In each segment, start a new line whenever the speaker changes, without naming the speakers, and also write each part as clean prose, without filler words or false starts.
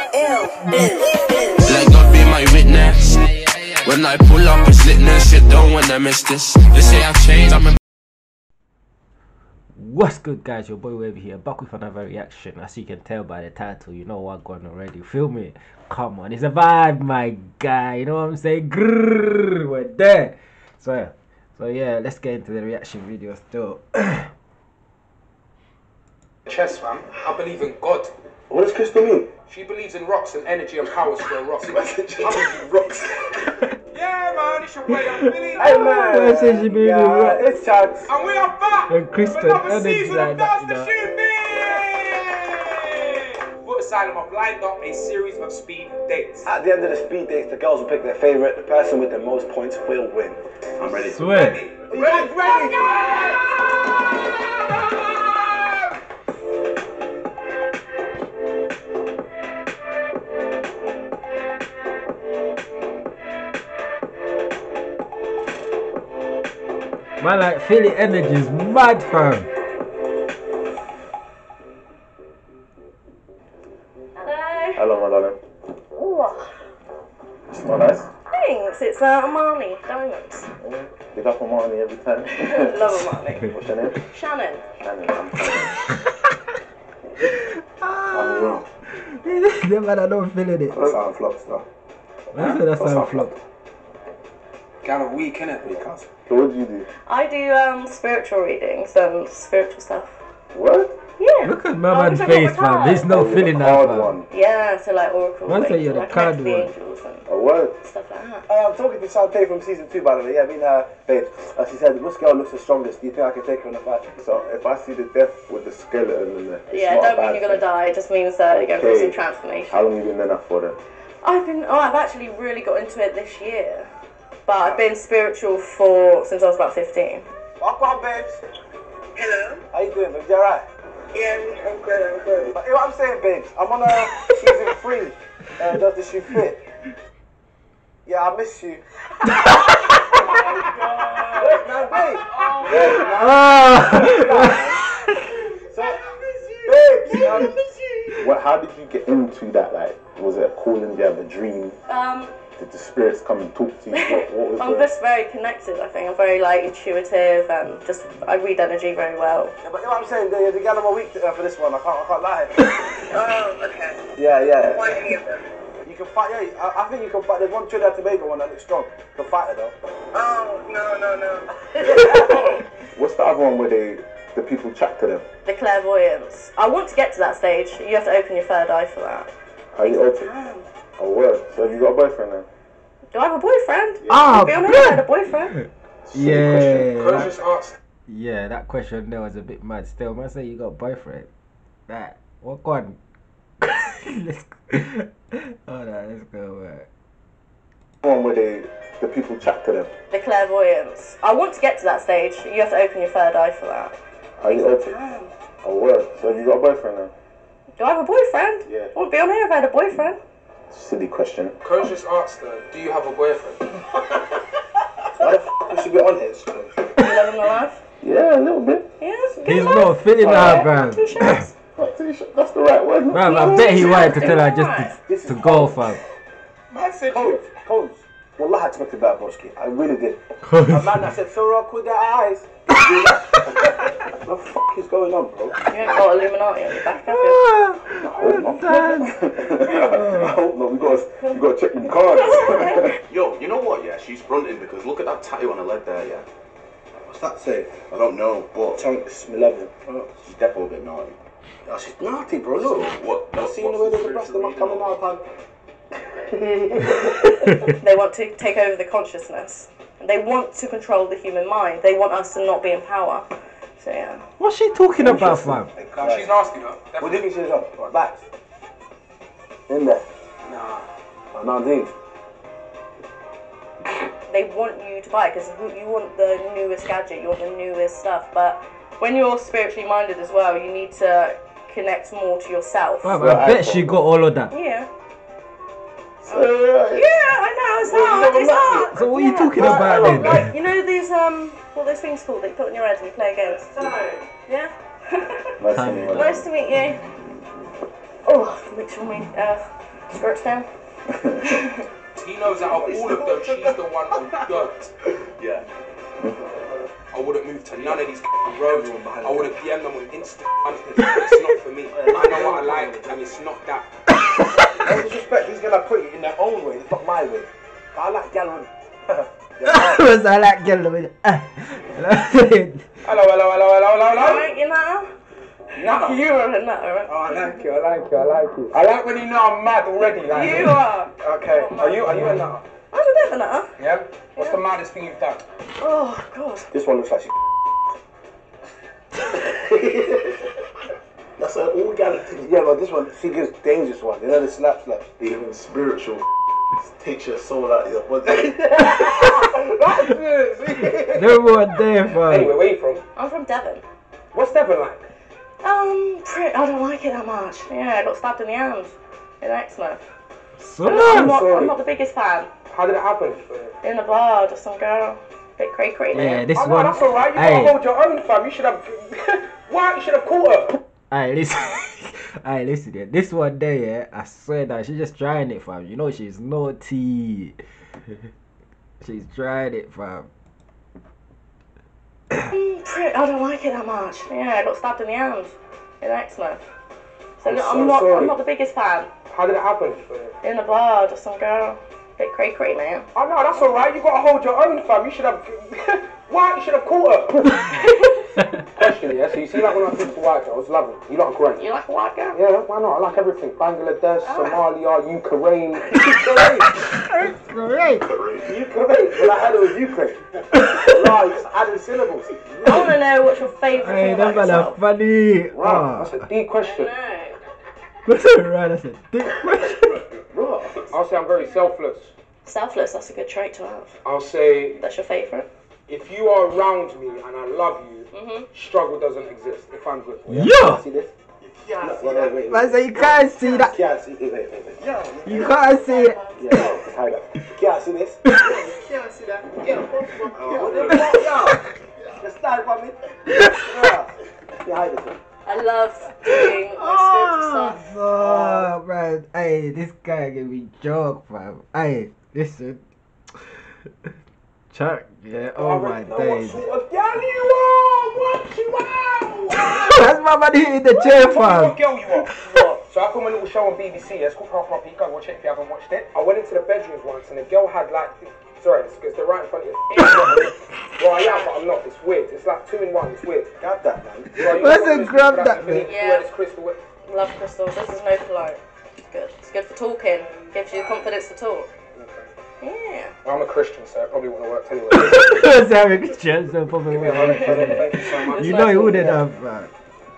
Let God be my witness. When I pull up, it's litness. You don't wanna miss this. They say I've changed.
What's good, guys? Your boy Wavy here, back with another reaction. As you can tell by the title, you know what going already. Feel me? Come on, it's a vibe, my guy. You know what I'm saying? Grrr, we're there. So yeah, let's get into the reaction video still.
Chess, fam. I believe in God.
What does Crystal mean?
She believes in rocks and energy and powers for a rock.
I believe in rocks.
Yeah, man, it's your way. I'm feeling.
Hey, man. It's Chance.
And we are back.
And Crystal
another
energy
season
like
of
that,
Dance to Shoot Me. Put aside, I've lined up a series of speed dates.
At the end of the speed dates, the girls will pick their favourite. The person with the most points will win. I'm ready.
Swear.
Ready.
Man, like, feeling energy is mad, fam.
Hello, my darling.
Ooh,
Smell nice.
thanks. It's Armani Diamonds.
Yeah. Big up on Marnie every time.
Love Armani.
What's your name?
Shannon.
Shannon. I'm wrong.
Yeah, man, I don't feel it.
That sound flop stuff.
That's that sound flop.
Got a week, innit?
So what do you do?
I do spiritual readings and spiritual stuff.
What?
Yeah.
Look at my man's face, man. There's no feeling that,
hard
fam.
one.
Yeah, so like oracles.
One say you're the
like
card
connect the
one.
angels and
A word.
stuff like that.
I'm talking to Shantae from season 2, by the way. Yeah, I mean, babe, she said, which girl looks the strongest? Do you think I can take her in a fight? So if I see the death with the skeleton in there,
Yeah, don't mean you're gonna die. It just means that you're going through some transformation.
How long have you been in that for then?
I've actually really got into it this year. But I've been spiritual since I was about 15.
Welcome, babes.
Hello.
How you doing, babes? You alright?
Yeah, I'm good.
You know what I'm saying, babes? I'm on season 3. Does the shoe fit? Yeah, I miss you. No, babe. So, babes, how did you get into that? Like, was it a calling? Did you have a dream? Did the spirits come and talk to you? What was
I'm just very connected, I think. I'm very like intuitive and just I read energy very well.
Yeah, but you know what I'm saying? The gal on my week for this one. I can't lie.
Oh, okay.
Yeah.
Want any of them?
You can fight. Yeah, I think you can fight. There's one Trinidad Tobago one that looks strong. You can fight her though.
Oh, no.
What's the other one where the people chat to them?
The clairvoyance. I want to get to that stage. You have to open your third eye for that.
How you open? Oh, word. So have you got a boyfriend then?
Do I have a boyfriend?
Ah,
be honest, I had a boyfriend.
Conscious arts.
Yeah, that question there was a bit mad still. Man, say you got a boyfriend. That, what one? Let's go, man.
One where the people chat to them.
The clairvoyance. I want to get to that stage. You have to open your third eye for that.
How you open? Oh, word. So have you got a boyfriend then?
Do I have a boyfriend?
Yeah.
Well, be honest, I've had a boyfriend.
Silly question.
Conscious arts, though. Do you have a boyfriend?
Why the f*** we should be on here?
You love him alive?
Yeah, a little bit.
Yes.
He's not feeling that, man.
Two shots.
That's the right word.
Man, I bet he wanted to tell her just to go, fam.
Man said
Codes. Wallah, I expected that, broski. I really did. A man that said, so rock with their eyes. What the fuck is going on, bro?
You ain't got Illuminati on your back, have you?
I hope not. We gotta check them cards.
Yo, you know what? Yeah, she's fronting because look at that tattoo on her leg there. Yeah.
What's that say?
I don't know, but
Chunks 11.
she's definitely a bit naughty.
Oh, she's naughty, bro. Look.
What?
I've seen the way there's the breast of coming out, man.
They want to take over the consciousness. They want to control the human mind. They want us to not be in power. So yeah.
What's she talking about, fam?
she's nasty, though.
What do you think she's on? Right, back. In there.
Nah.
Oh, no, dude.
They want you to buy it because you want the newest gadget, you want the newest stuff. But when you're spiritually minded as well, you need to connect more to yourself.
Fam, I bet she got all of that.
Yeah. Yeah, I know, it's hard, it's hard.
So what are you talking about then?
Like, you know these, what are those things called that you put on your head and you play games? Yeah?
Nice to meet you.
Nice to meet you. Oh, make sure Skirts down.
He knows that of all of them, she's the one on dirt.
Yeah.
I wouldn't move to none of these roads. I wouldn't DM them on Insta. It's not for me. I know what I like, and it's not that.
No disrespect, these girls are pretty in their own way, it's not my way. But I like gal.
Because I like girl with
Hello.
Alright, you know?
Nah.
You are a nutter, right?
Oh, I like you. I like when you know I'm mad already. Like.
You are.
Okay, are you a nutter?
I'm a bit of a nutter.
Yeah? What's the maddest thing you've done?
Oh, God.
This one looks like she. That's an all gal thing. Yeah, but this one, she gives dangerous one. You know the slap.
Even spiritual takes your soul out of your body.
That's it.
No one there, fam.
Anyway, where you from?
I'm from Devon.
What's Devon like?
I don't like it that much. Yeah, I got stabbed in the arms in eczema.
So
I'm not the biggest fan.
How did it happen?
In a bar, just some girl. Bit cray.
yeah, this
Oh, no,
one.
that's alright. You gotta hold your own, fam. You should have. Why? You should have caught her.
Alright, listen. Alright, listen. Yeah. This one there, yeah. I swear that she's just trying it, fam. You know she's naughty. She's trying it, fam.
I don't like it that much. Yeah, I got stabbed in the arms in eczema. So
I'm
I'm
sorry.
not the biggest fan.
How did it happen?
In a bar, just some girl. Bit cray, man.
Oh no, that's alright. You gotta hold your own, fam. You should have. Why? You should have caught her. Question, yeah. So you see, like when I speak to white girls, love them. You lot are great.
You like a white girl?
Yeah, why not? I like everything. Bangladesh, Somalia, Ukraine.
Great.
Ukraine. Well, I had it with Ukraine. Right, just adding syllables.
I want to know what's your favourite
Hey,
thing about
that's
yourself.
funny.
Wow, that's a deep question.
No.
Right, that's a dick question.
I'll say I'm very selfless.
Selfless, that's a good trait to have.
I'll say
That's your favourite?
if you are around me and I love you, struggle doesn't exist. If I'm good.
Yeah.
See this?
Yeah,
Wait.
Man, so you can't see that.
Can't see it. Wait.
You can't see it.
Yeah, just hide that. Can't see this.
can't see that.
Just stand for me. Yeah. You hide it.
I love doing my spiritual stuff.
Oh, man. Hey, this guy gave me joke, fam. Hey, listen. Chuck, yeah, oh my days.
What sort of girl you are? What you are?
That's my money in the chair, fam.
What girl you are? So I filmed a little show on BBC. It's called Half My Peak. Go watch it if you haven't watched it. I went into the bedrooms once and the girl had like, sorry, it's because they're right in front of you. Well, I am, but I'm not. It's weird. It's like 2 in 1. It's weird.
Grab that, man.
So
Listen, grab that, man.
Yeah.
This crystal.
Love crystals. This is no cologne. It's good. It's good for talking. Gives you the confidence to talk. Yeah.
Well, I'm a Christian, so it probably wouldn't have worked anyway.
That's how we could change the
Give me a hug, brother. Thank you so much.
You know you wouldn't have, man.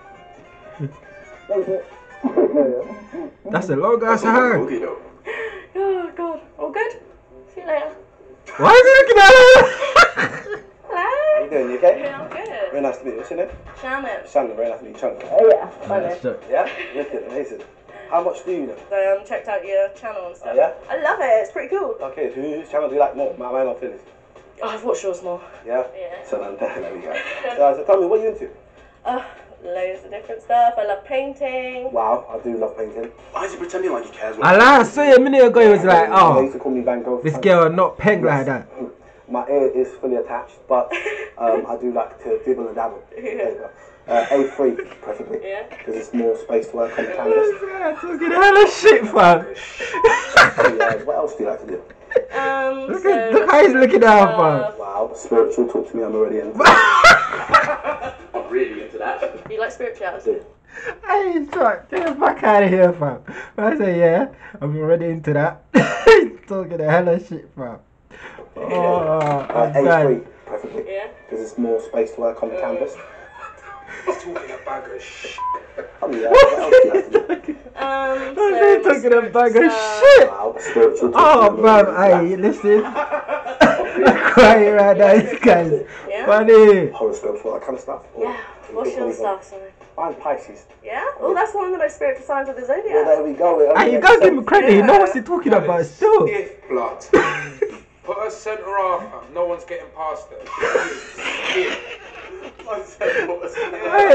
That's a long ass hug.
Oh, God. All good? See you later.
Why is he looking at her?
How
Hello?
you doing? You okay?
Yeah, I'm good.
Very nice to meet you. What's your name?
Shannon.
Shannon. Very nice to meet you, Chunk.
Oh, yeah. Funny.
Yeah? Wicked. Amazing. How much do you know?
So, checked out your channel and stuff.
Oh, yeah?
I love it. It's pretty cool.
Okay, so whose channel do you like more? Mine or Philly's?
Oh, I've watched yours more.
Yeah?
Yeah.
So there we go. So tell me, what are you into?
Loads of different stuff. I love painting.
Wow, I do love painting.
Why is he pretending like he cares?
I lied, I saw you a minute ago, he was like,
They
oh,
used to call me Van Gogh.
this girl not pegged like that.
My ear is fully attached, but I do like to dibble and dabble. There you go. A3 preferably, because it's more space to work on the canvas.
Talking hella shit, fam.
What else do you like to do?
Look how he's looking at her, fam.
Wow, spiritual, talk to me, I'm already in.
I'm really into that.
You like spirituality?
Hey, Chuck, get the fuck out of here, fam. I say, yeah, I'm already into that. He's talking the hella shit, fam. Oh, I'm
A3
done.
preferably,
Yeah.
because it's more space to work on the canvas.
He's talking a bag of shit.
Oh yeah, what else do you like to do?
They're talking a bag of shit.
Wow, spiritual.
Oh, man, hey, listen. Quiet right now, this guy's funny.
Horoscopes, all that kind of stuff.
Yeah. What's your stuff, son?
I'm Pisces.
Yeah? Well, that's one of the most spiritual signs of the
Well,
zodiac.
there we go.
Hey, you gotta give him credit, he knows what he's talking about still.
Stiff blood. Put her centre half, fam. No one's getting past her. Stiff.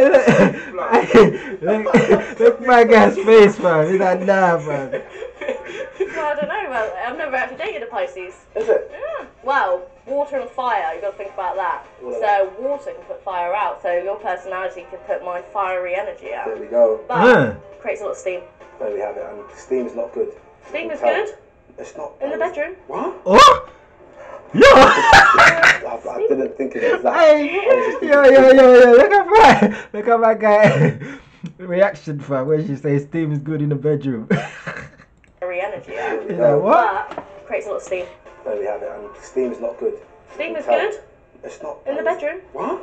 Hey, look my guy's face, fam. He's like, nah, fam.
Well, I don't know. Well, I've never actually dated a Pisces.
Is it?
Yeah. Well, water and fire, you've got to think about that.
Well,
So water can put fire out, so your personality can put my fiery energy out.
There we go.
But creates a lot of steam.
There we have it. And steam is not good.
Steam is
Tell.
good
It's not.
in the bedroom.
What?
Oh! Yo!
I didn't think of it as that.
Hey, yo, look at my guy reaction fam when she says steam is good in the bedroom.
Fiery energy out.
He's like, what?
But creates a lot of steam.
There we have it. And steam is not good.
Steam is
Tell.
good
It's not.
in the bedroom.
What?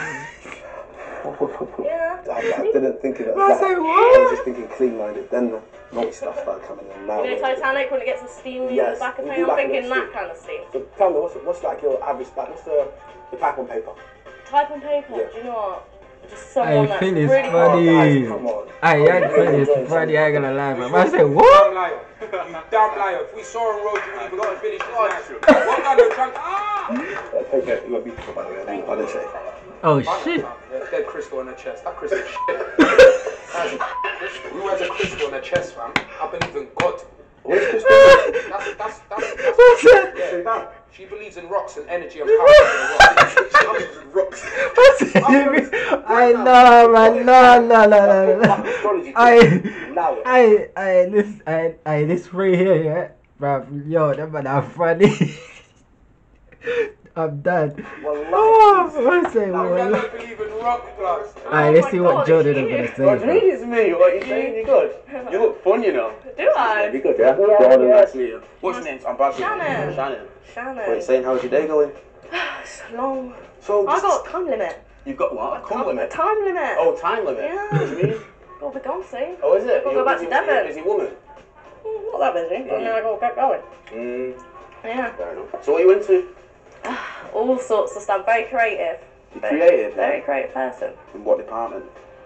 Yeah.
I didn't think of it as
I
that.
say,
I
what?
was just thinking clean-minded. Then the naughty stuff started coming in. Now.
You know Titanic when it gets some steam in
Yes,
the back of
we
the
do
thing? I'm
like a
thinking
bit of
that kind of steam.
So tell me, what's like your average? Like, what's the type on paper?
Type on paper,
Yeah.
do you know what? Just someone
I
that's
feel it's
really
funny.
Guys, come on.
I feel it's funny, I ain't gonna lie, man. I say,
Damn
what?
liar. You damn liar. If we saw on road, you even got to finish this night. What kind of drunk?
Take it. You got beautiful, by the way. I didn't say.
Oh shit.
There's dead crystal on her chest. That crystal shit. Who has a crystal on her chest, fam? I believe in God.
What is Crystal?
That's
What's that?
yeah. She believes in rocks and energy and power. Rocks.
What's it? I know, man. No. This free here, yeah, bruv. Yo, that man are funny. I'm done. Oh, what's it?
I don't believe in rock plus.
Alright, let's see what Jordan is gonna say.
What do you mean it's me? What are you saying? You're good. You look fun, you know.
Do I?
You're good, yeah? Jordan, nice to meet you. What's your name? I'm bad.
Shannon.
Shannon.
Shannon.
What are you saying? How's your day going?
It's long.
So,
I got a time limit.
you've got what? A cum limit?
A time limit.
Oh, time limit?
Yeah.
What do you mean?
Gotta be gone soon.
Oh, is it?
Gotta go back to Devon.
Busy woman?
Not that busy, but now I gotta get going. Yeah.
Fair enough. So what are you into?
All sorts of stuff. Very creative.
You're creative,
Very
yeah?
creative person.
In what department?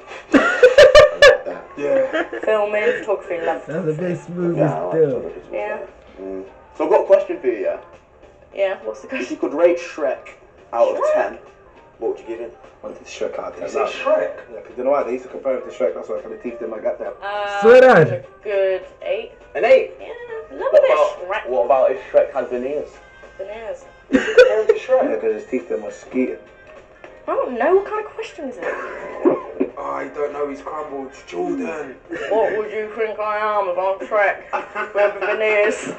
Yeah.
Filming, photography, love.
That's a bit smooth
Yeah, I like
still.
photography as well,
Yeah.
yeah. So I've got a question for you, yeah?
Yeah, what's the
If you
question?
could rate Shrek out of 10, what would you give him?
I wanted to Shrek out there.
Is it Shrek?
Yeah, because you know what? They used to compare him to Shrek. That's why I kind of teased him. I got that.
Swear that.
A good 8.
An 8?
Yeah, love a bit Shrek.
What about if Shrek had veneers?
Veneers.
Comparing to
Yeah,
Shrek?
because his teeth them was skeeting.
I don't know, what kind of question is it?
Oh, I don't know. He's crumbled. Jordan.
What would you think I am if I'm Shrek? With veneers.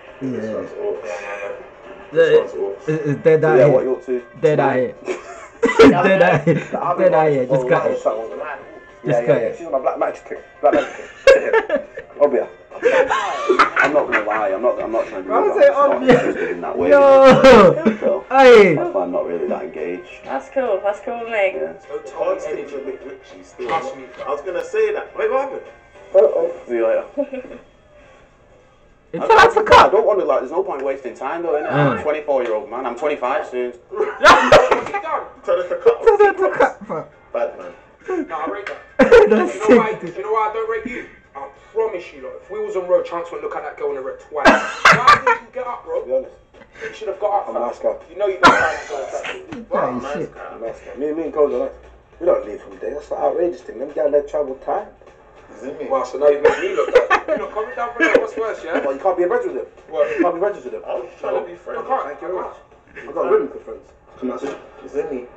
It's dead
So
out
yeah, what
here.
you up to?
Dead out here. Dead out here. Dead out here. Just cut it.
Yeah,
cut it.
She's on my black magic trick. Black magic trick. Obia.
I'm not gonna lie, I'm not trying to be
Why was
rude,
it
I'm
obvious?
just not in that way.
Yo!
So,
Hey!
that's why I'm not really that engaged.
That's cool with me.
Yeah.
So Tom's energy. Trust me.
I was gonna say that. Wait, what happened?
See you later.
It's
I
Africa!
don't want to, like, there's no point wasting time though, innit? I'm a 24-year-old man, I'm 25 soon.
What's he done?
Tell us to cut.
Tell them to cut, fam.
Bad man.
No, I rate that.
That's
You know why?
sick.
You know why I don't rate you? I promise you, look, if we was on road, Chance would look at that girl and a red twice. Why didn't you get up,
To be
bro?
honest.
You should have got up.
I'm a nice guy.
You know you don't find that girl attractive.
Hey, shit.
I'm a nice guy. Me and Cold are nice. We don't leave from there. That's an outrageous thing. Them guys let travel time.
Is it me?
Well, so now you've made me look bad. You know, comment down below. What's worse, yeah?
Well, you can't be a friends with them.
What?
You can't be friends with them.
I was trying to be friendly.
I can't.
Thank you very much. I've got women for friends. Come on, sister.
Is it me?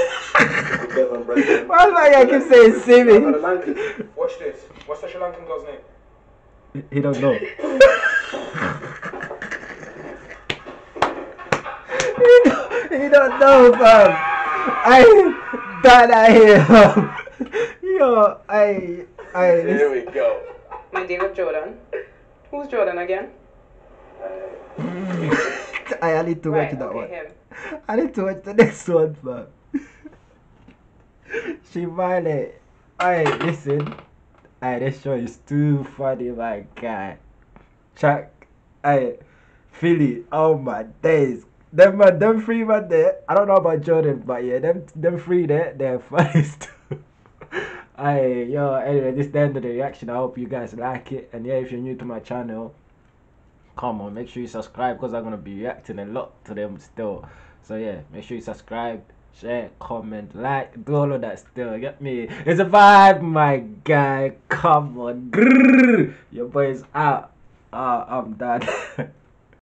Why do I keep saying
I've got a
Simi?
lanky.
Watch this. What's the Sri Lankan girl's name?
He don't know. He don't know, fam. I died out here, fam. Yo,
Here we go.
My dear with Jordan. Who's Jordan again?
I need to watch
Right,
that
okay,
one.
him.
I need to watch the next one, fam. She violate. Alright, listen. Alright, this show is too funny, my guy. Chuck. Alright, Philly. Oh my days. Them three man there. I don't know about Jordan, but yeah, them three there, they're funny too. Alright, yo, anyway, this is the end of the reaction. I hope you guys like it. And yeah, if you're new to my channel, come on, make sure you subscribe because I'm gonna be reacting a lot to them still. So yeah, make sure you subscribe, share, comment, like, do all of that still. You get me? It's a vibe, my guy. Come on. Grrr. Your boy is out. I'm done.